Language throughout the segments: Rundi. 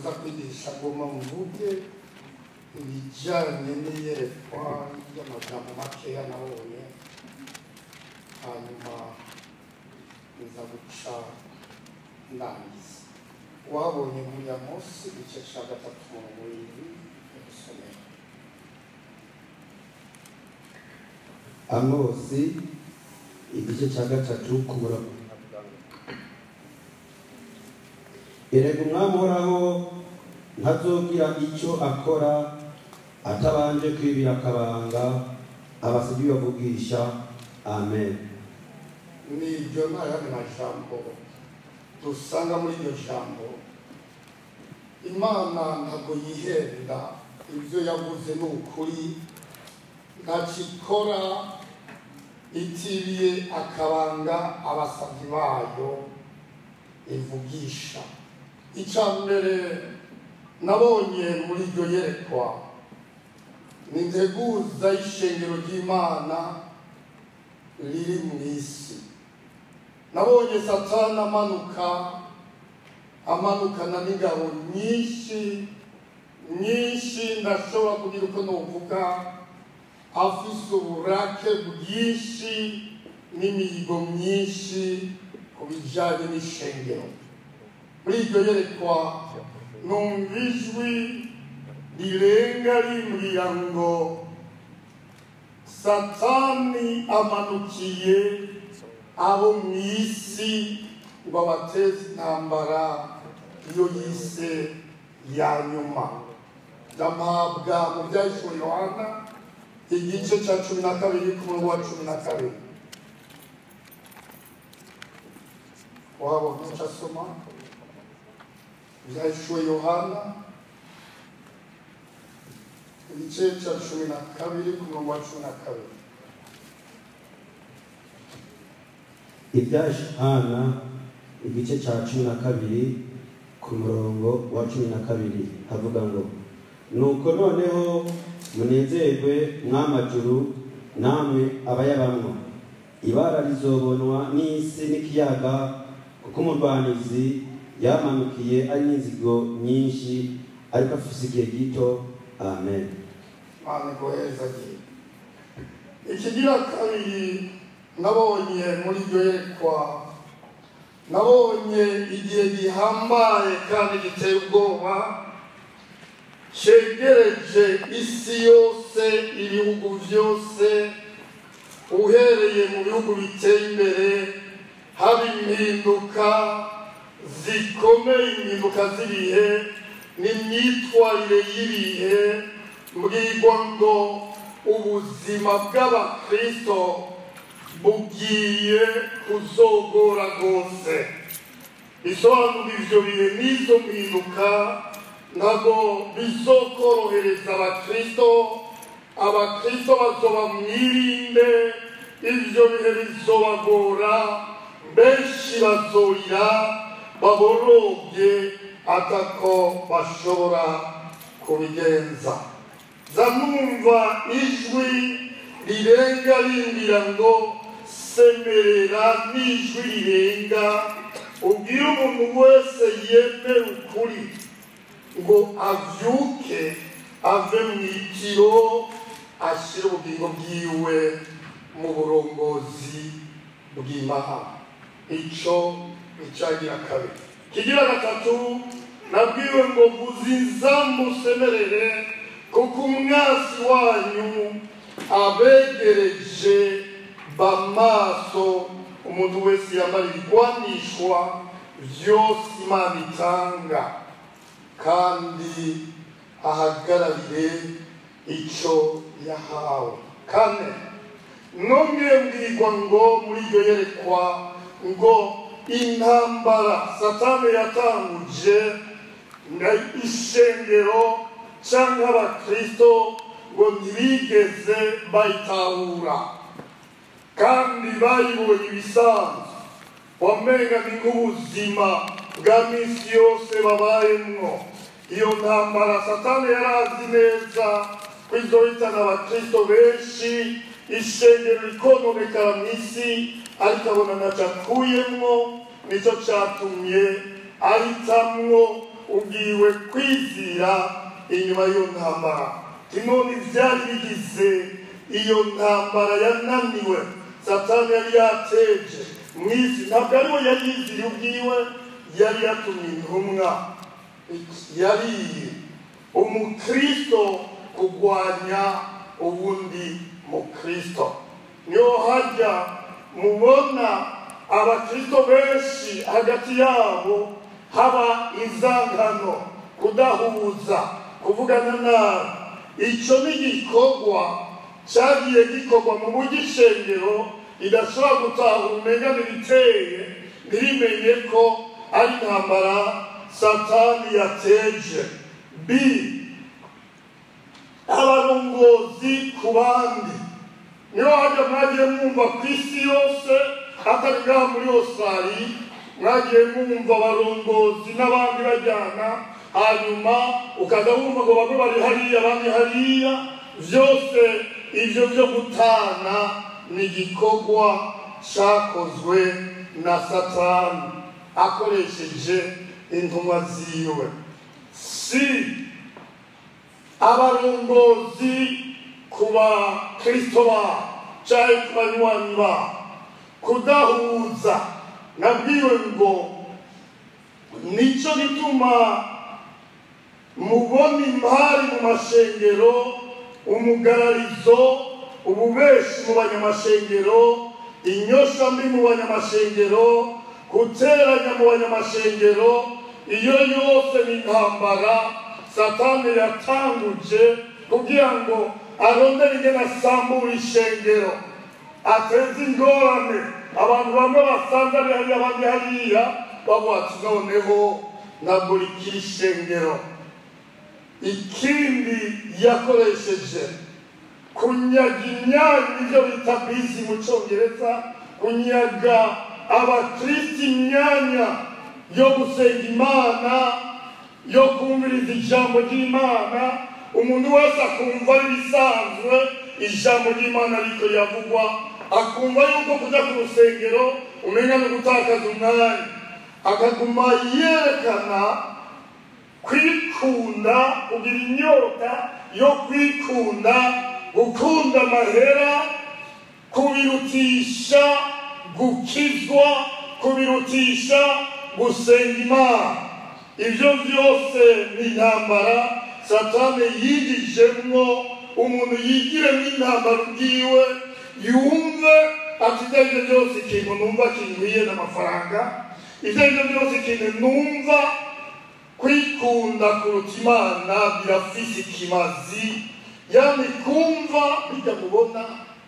nza kwigisha ngoma mvuge ibijyanye n'iyerekwa ry'amagambo makeya nabonye, hanyuma nza guca ndangiza. Wabonye muri Amosi igice cya 3 umurongo w'indwi gusomera. Amosi igice cya 3 ku murongo. Erega umwami uhoraho ntazogira icyo akora atabanje kwibira akabanga abasabyi bavugisha. Amen. Nibyo n'ayandi majambo dusanga muri iryo jambo. Imana ntabwo yihenda, ibyo yavuze ni ukuri, ntakikora itiriye akabanga abasabyi bayo ivugisha. Icya mbere nabonye muri iryo yerekwa ni integuza y'ishengero ry'Imana riri mu isi. Nabonye Satani amanukana n'ingabo nyinshi ndashobora kugira uko novuga, afise uburake bwinshi n'imihigo myinshi ku bijyanye n'ishengero. Muri iryo yerekwa numva ijwi rirenga rimbwira ngo Satani amanukiye abo mu isi ngo abateze intambara iyo yise ya nyuma. Ndampabwa mu byahishwe Yohana igice cya 12 ku murongo wa 12. Wabonye icyo asoma? Byahishwe Yohana igice cya 12 ku murongo wa 12. Ibyahishana igice cya 12 ku murongo wa 12 havuga ngo, nuko noneho munezerwe mw'amajuru namwe abayabamwo, ibara rizobonwa n'isi n'ikiyaga, kuko umurwanizi yamanukiye ari n'inzigo nyinshi, ariko afise igihe gito. Amen. Mana goheza gihe. Ikigira kabiri nabonye muri iryo yerekwa, nabonye igihe gihambaye kandi giteye ubwoba cegereje isi yose, ibihugu byose, uhereye mu bihugu biteye imbere haba impinduka zikomeye, impinduka z'ibihe n'imyitwarire y'ibihe. Mbwirwa ngo ubuzima bw'abakristo bugiye kuzogora rwose. Bisobanura ivyo bihe n'izo mpinduka ntabwo bizokorohereza abakristo. Abakristo bazoba mwirinde, ivyo bihe bizobagora, benshi bazorira baborobye atako bashobora kubigenza. Zanumva ijwi rirenga rimbwira ngo semerera, n'ijwi rirenga ubwira umuntu wese yemera ukuri ngo avyuke ave mu itiro, ashyire ubugingo bwiwe mu burongozi bw'Imana. Ico icagira kabiri. Kigira gatatu nabwiwe ngo vuza inzambu usemerere, kuko umwasi wanyu abegereje bamaso. Umuntu wese yambara ibigwanishwa byose Imana itanga, kandi ahagararire ico yahawe. Kane, nongeye mbwirwa ngo muri iryo yerekwa ngo intambara Satani yatanguje ishengero cyangwa abakristo ngo ntibigeze bayitahura, kandi bayibonye ibisanzwe. Wamenga ni nk'ubuzima bwa minsi yose babayemwo. Iyo ntambara Satani yarazi neza ko izohitana abakristo benshi, ishengero rikononekara mu isi, ariko abona ntacyo akuyemwo. Nicyo cyatumye ahitamwo ubwiwe kwizira inyuma y'iyo ntambara. None ivyari bigize iyo ntambara yananiwe Satani yari yateje mw'isi, ntabwo ari we yari yiziriye ubwiwe, yari yatumye intumwa, yari umukristo kurwanya ubundi mukristo. Niyo hajya mubona abakristo benshi hagati yabo haba inzangano, kudahuza, kuvugana nabi. Icyo ni igikorwa cyagiye gikorwa mu buryo ishengero idashobora gutahura umengane biteye, ntirimenye ko ari intambara Satani yateje. B. Abarongozi ku bandi. Niyo hajya mwagiye mwumva ku isi yose, atari ngaha muri Australia, mwagiye mwumva abarongozi n'abandi bajyana, hanyuma ukaza wumva ngo bamwe bari hariya abandi hariya. Vyose ivyo byo gutana ni igikorwa cyakozwe na Satani akoresheje intumwa ziwe. Si abarongozi ku bakristo babo cyangwa ku banywanyi babo kudahuza. Nabwiwe ngo nicyo gituma mubona impari mu mashengero, umugararizo, ububeshi mu banyamashengero, inyosha mbi mu banyamashengero, guteranya mu banyamashengero. Iyo yose ni intambara Satani yatanguje kugira ngo arondere ingene asambura ishengero, ateze ingorane. Abantu bamwe basanze ari hariya abandi hariya, bavuga ati noneho ntabwo rikiri ishengero. Ikindi yakoresheje kunyaga imyanya, ibyo bita bisi mu Cyongereza, kunyaga abakristo imyanya yo gusenga Imana, yo kumviriza ijambo ry'Imana. Umuntu wese akumva ari bisanzwe ijambo ry'Imana ariko yavugwa, akumva yuko kujya ku rusengero umenya no gutakaza umwanya, akaguma yerekana kwikunda, kugira inyota yo kwikunda, gukunda amahera, kubirutisha gukizwa, kubirutisha gusenga Imana. Ibyo byose ni intambara Satani yigijemwo. Umuntu yigiremo intambara ubwiwe, yumve ati ibyo byose ikintu numva kinkwiye n'amafaranga, ibyo byose ikintu numva kwikunda kuruta Imana birafise ikimazi. Yani kumva bijya mubona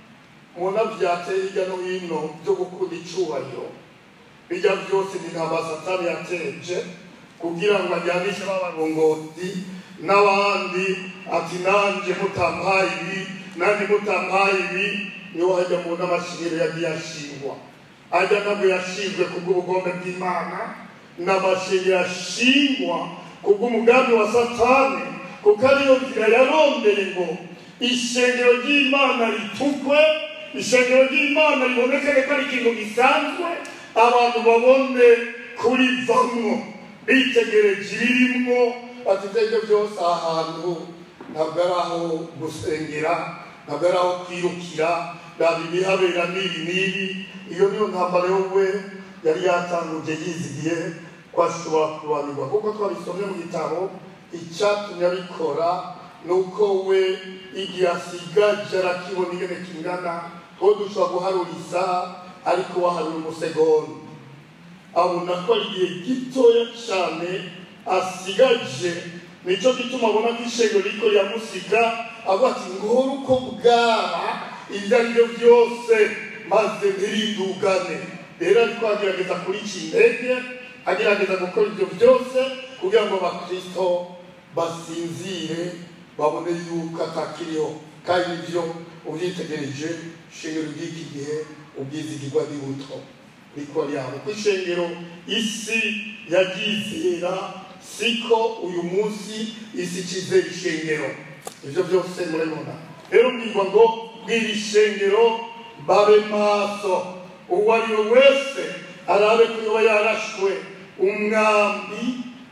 byateye hirya no hino byo gukunda icubahiro, bijya byose ni intambara Satani yateje kugira ngo ajyanishe b'abarongozi n'abandi, ati nanjye mutampaye ibi, nanjye mutampaye ibi. Niho hajya mubona amashingiro yagiye ashingwa. Ajya ntabwo yashingwe kubw'ubugombe bw'Imana, n'amashingiro ashingwa kubw'umugambi wa Satani, kuko ariyo nzira yarondeye ngo ishengero ry'Imana ritukwe, ishengero ry'Imana ribonekane ko ari ikintu gisanzwe, abantu babone kurivamwo bitegereje ibirimwo. Ati ibyo byose ahantu ntabwo ari aho gusengera, ntabwo ari aho kwirukira, ntabwo ibihabera n'ibi n'ibi. Iyo niyo ntambara we yari yatanguje yizigiye ko ashobora kubanirwa, kuko twabisomye mu gitabo. Icyatumye abikora ni uko we igihe asigaje arakibona ingene kingana, ko dushobora guharura isaha ariko waharura umusegonda. Abona ko ari igihe gitoya cyane asigaje. Nicyo gituma abona ko ishengero riko ryamusiga, avuga ati ngora uko bwaba ibyo ari byo byose maze ntirindugane. Rero ariko agerageza kurica intege, agerageza gukora ibyo byose kugira ngo abakristo basinzire, babone yuko atakiriho. Kandi ibyo ubyitegereje ishengero ry'iki gihe ubwizigirwa ni buto riko ryabo. Ku ishengero isi yagizera siko uyu munsi isi ikizera ishengero. Ibyo byose murabibona. Rero mbwirwa ngo bwira ishengero babe maso, uwo ari we wese arabe ko yoba yarashwe umwambi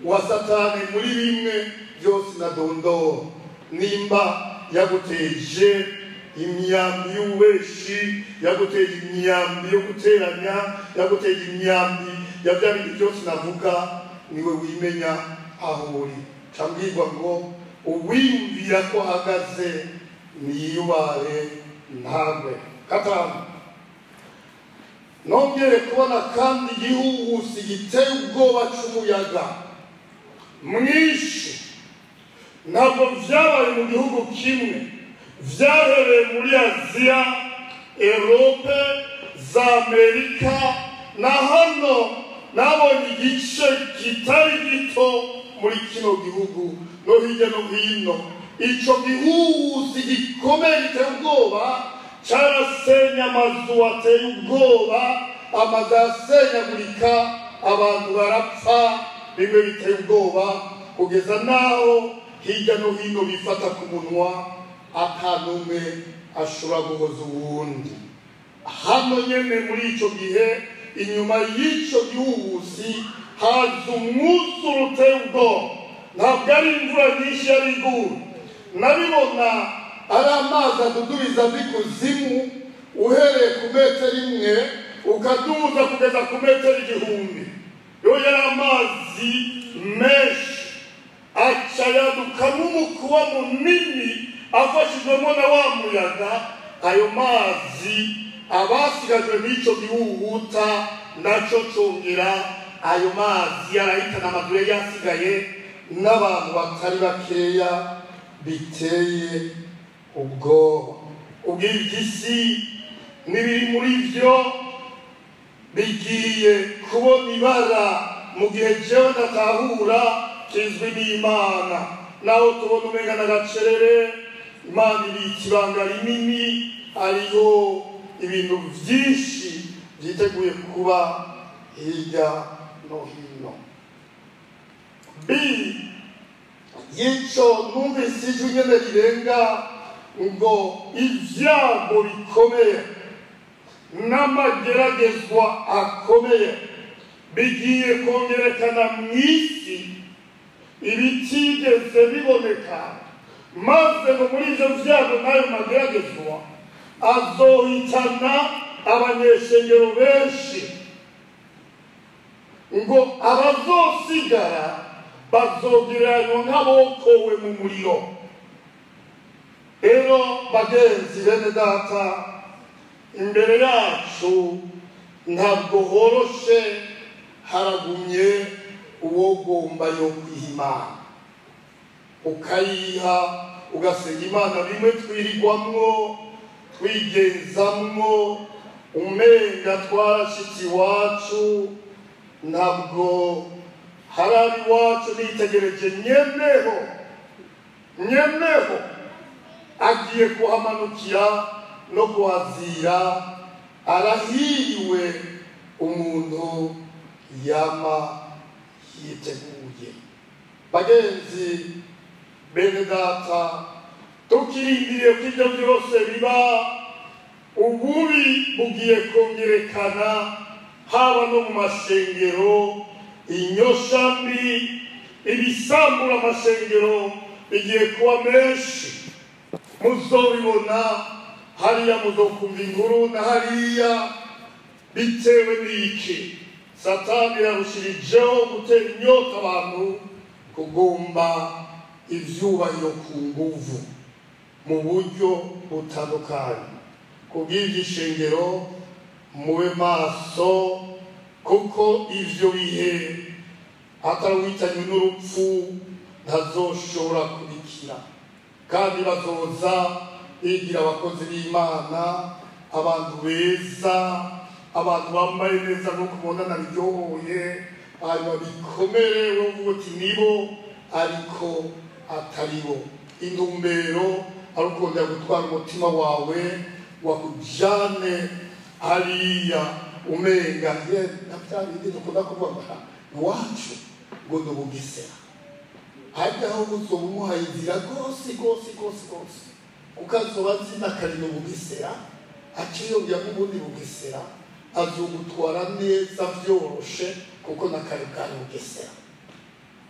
wa satani muri bimwe byose nadondora. Nimba yaguteje imyambi y'ububeshi, yaguteje imyambi yo guteranya, yaguteje imyambi ya bya bindi byose navuga, niwe wimenya aho uri. Cambwirwa ngo uwiyumvira ko ahagaze niyubare ntagwe. Gatanu, nongere kubona kandi igihuhusi giteye ubwoba c'umuyaga mwinshi. Ntabwo vyabaye mu gihugu kimwe, vyahereye muri Aziya, Europe, za Amerika, na hano nabonye igice kitari gito muri kino gihugu no hirya no hino. Ico gihuhusi gikomeye giteye ubwoba carasenya amazu ateye ubwoba, amazu asenyagurika, abantu barapfa bimwe biteye ubwoba, kugeza naho hirya no hino bifata ku munwa, atanumwe ashobora guhoza uwundi. Hano nyene muri ico gihe, inyuma y'ico gihuhusi haza umwuzure uteye ubwoba. Ntabwo ari imvura nyinshi yari iguye, nabibona ari amazi adudubiza bikuzimu, uhereye ku metero imwe ukaduza kugeza ku metero 1000. Yo yari amazi menshi aca yadukamo umukuba munini afashijwemo na wa muyaga. Ayo mazi abasigajwe n'ico gihuhuta naco congera ayo mazi yarahitana amazu yari yasigaye n'abantu batari bakeya, biteye ubwoba. Ubw'isi n'ibiri muri vyo bigiye kubona ibara mu gihe jewe ndatahura kizwi n'Imana. Naho tubona umenga n'agacerere, Imana ibika ibanga rinini, hariho ibintu vyinshi vyiteguye kuba hirya no hino. Yico numvise ijwi nyene rirenga ngo ivyago bikomeye n'amageragezwa akomeye bigiye kongerekana mw'isi ibitigeze biboneka, maze ngo muri ivyo vyago n'ayo mageragezwa azohitana abanyeshengero benshi, ngo abazosigara bazogereranywa nk'abokowe mu muriro. Rero bagenzi bene data, imbere yacu ntabwo horoshe, haragumye uwogomba yo kwihimana, ukayiha ugasenga Imana bimwe twirigwamwo twigenzamwo umenga twarashitse iwacu. Ntabwo harari iwacu nitegereje nyeneho agiye kuhamanukira no kuhazira. Arahiriwe umuntu yama yiteguye. Bagenzi bene data, tukirindiriye ko ivyo vyose biba, ububi bugiye kongerekana, haba no mu mashengero, inyoshambi, ibisambura amashengero bigiye kuba menshi. Muzobibona hariya, muzokumva inkuru na hariya. Bitewe n'iki? Satani yarushirijeho gutera inyota abantu kugomba ivyubahiro ku nguvu mu buryo butandukanye. Kubw'igishengero mube maso, kuko ivyo bihe atarawitanywe n'urupfu ntazoshobora kubikira. Kandi bazoza bigira abakozi b'Imana, abantu beza, abantu bambaye neza nk'uko mubona biryohoye, hanyuma bikomere wovuga uti nibo ariko ataribo. Intumbero ari ukongera gutwara umutima wawe wakujane hariya umenga na bya bindi dukunda kuvuga iwacu ngo ni Bugesera. Hajya aho uzoba umuhaye inzira rwose ukazoba azi n'akarino Bugesera, akiyongera n'ubundi Bugesera, azogutwara neza vyoroshe kuko n'akari bwari Bugesera.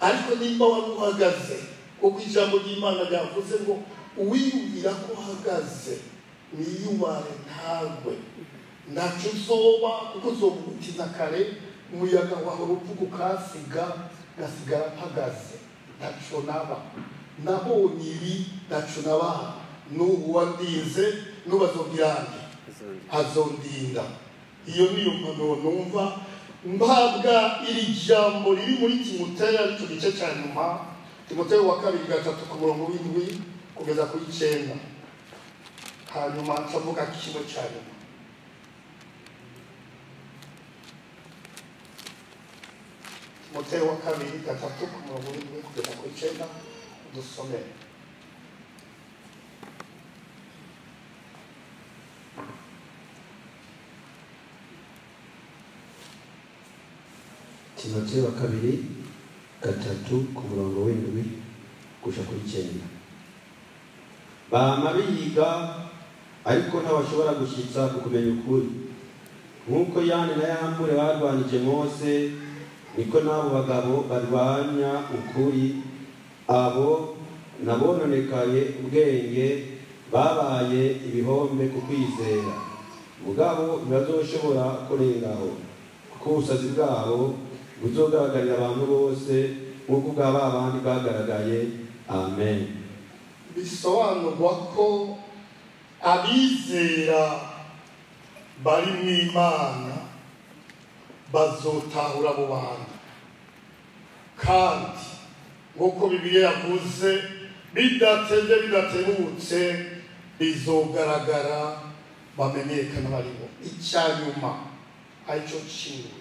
ariko nimba wari uhagaze kuko ijambo ry'Imana ryavuze ngo uwiyumvira ko uhagaze niyubare ntagwe, ntacyo uzoba kuko uzovuga uti na kare umuyaga wahora uvuga ukasiga gasigara mpagaze, ntacyo naba nabonye ibi, ntacyo naba n'ubu wandinze n'ubazobyange azondinda. Iyo niyo mpanuro numva mbabwa iri jambo riri muri Timoteyo aricyo gice cya nyuma, Timoteyo wa 2:3 kugeza kuri 9. hanyuma ncavuga kimwe cya nyuma. Timoteyo wa 2:3 kugeza kuri 9 dusome. Timoteyo wa 2:3 kusha kuri 9. Bama biga ariko ntawashobora gushitsa kumenya ukuri, nkuko Yane na Yambure barwanije Mose, niko nabo bagabo barwanya ukuri. Abo nabononekaye ubwenge babaye ibihombe ku kwizera, mugabo ntibazoshobora kurengaho kuko ubusazi bwabo buzogaragarira abantu bose nk'uko bwaba abandi bwagaragaye. Amen. Bisobanurwa ko abizera bari mu Imana bazotahura abo bantu, kandi nk'uko Bibiliya yavuze bidatevye bidatebutse bizogaragara bamenyekana baribo. Icyanyuma aricyo kimwe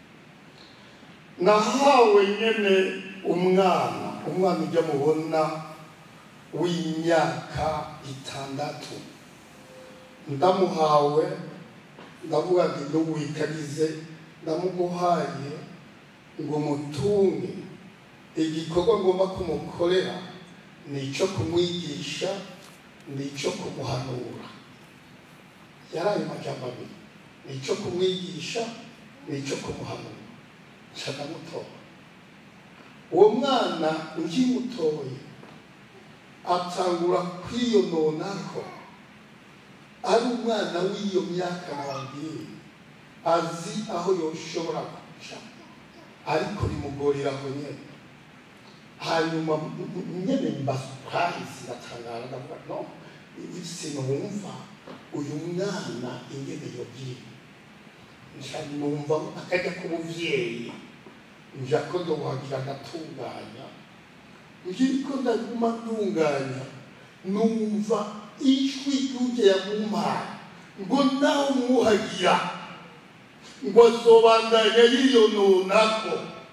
nahawe nyene umwana ujya mubona w'imyaka 6, ndamuhawe, ndavuga nti nduwikarize, ndamuguhaye ngo mutunge. Igikorwa ngomba kumukorera ni icyo kumwigisha, ni icyo kumuhanura. Yaraye amajambo abiri, ni icyo kumwigisha, ni icyo kumuhanura. Nshaka mutoya uwo mwana nkimutoye atangura kwiyononako, ari umwana w'iyo myaka nababwiye, azi aho yoshobora kuja ariko bimugorera aho nyene. Hanyuma nyene mbasukahisi natangara, ndavuga no, sinumva uyu mwana ingene yogiye. Numva akajya k'umuvyeyi nja ko ndowagira ngatunganya, ngiriko ndaguma ntunganya, numva ijwi ry'uje yamumpaye ngo nawe umuhagira ngo azobandanya yiyononako.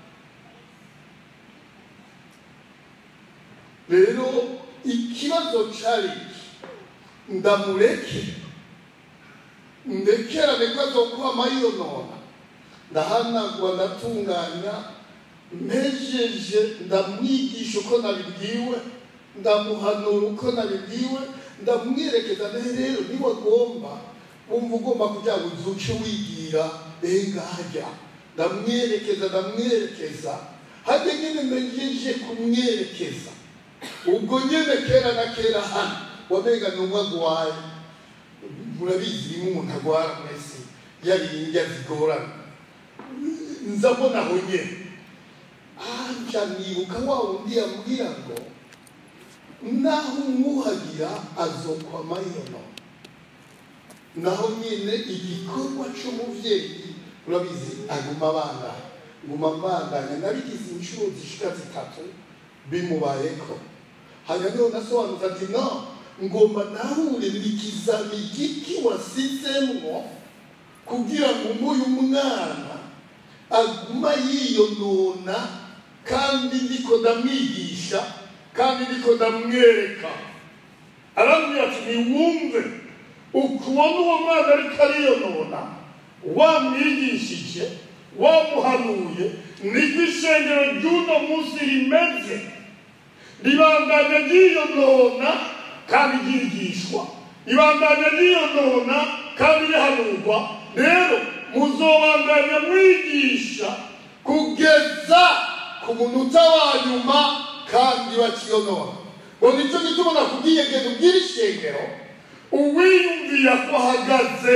Rero ikibazo cari ndamureke ndekerane ko azokwama yiyonona. Ndahanagwa, ndatunganya, mpejeje ndamwigisha uko nabibwiwe, ndamuhanura uko nabibwiwe, ndamwerekeza. Rero niwe agomba wumva ugomba kugira ngo uzuce wigira engajya, ndamwerekeza hajya nyine ngejeje kumwerekeza. Ubwo nyine kera na kera hano wamenga n'umwe agwaye. Murabizi rimwe umuntu agwara mwese yari indya zigorana, nzabona aho nyene nca nibuka wa wundi yambwira ngo naho umwuhagira azokwama yiyonona. Naho nyine igikorwa c'umuvyeyi urabizi aguma abandanya, nabigize inshuro zishika 3 bimubayeko. Hanyuma nasobanuza ati no, ngomba nahure n'ikizami giki wasizemwo kugira ngo uyu mwana aguma yiyonona, kandi ndiko ndamwigisha, kandi ndiko ndamwereka. Arambwira ati niwumve ukubona uwo mwana ariko ariyonona, wamwigishije, wamuhanuye, niko ishengero ry'uno munsi rimeze. Ribandanya ryiyonona kandi ryigishwa, ribandanya ryiyonona kandi rihanurwa. Rero muzobandanya mwigisha kugeza ku munota wa nyuma kandi bakiyonona. Ngo nicyo gituma nakubwiye genda ubwire ishengero uwiyumvira ko ahagaze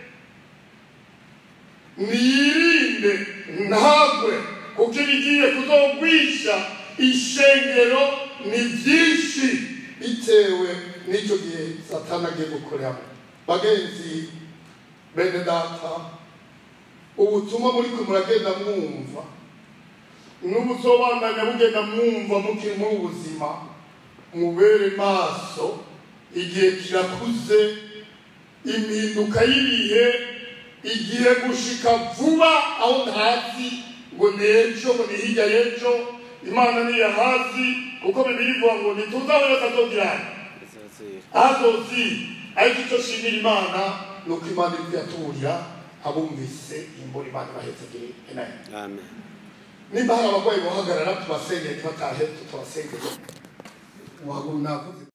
niyirinde ntagwe, kuko ibigiye kuzogwisha ishengero ni byinshi bitewe n'icyo gihe Satani agiye gukoreramo. Bagenzi bene data, ubutumwa muri ko muragenda mwumva n'ubusobananya bugenda mwumva mukiri mu buzima, mubere maso. Igihe kirakuze, impinduka y'ibihe igiye gushika vuba aho ntazi ngo n'ejo ngo ni hirya y'ejo. Imana niyo hazi, kuko Bibiliya ivuga ngo ntituzi aho yose azogira azozi. Ariko icyo shimira Imana ni uko Imana iri kuyatuburira abumvise imbura Imana ibahezagire. Amen. Nimba hari abarwayi bohagarara tubasengere, tubatahe tutabasengere. Waguru navuze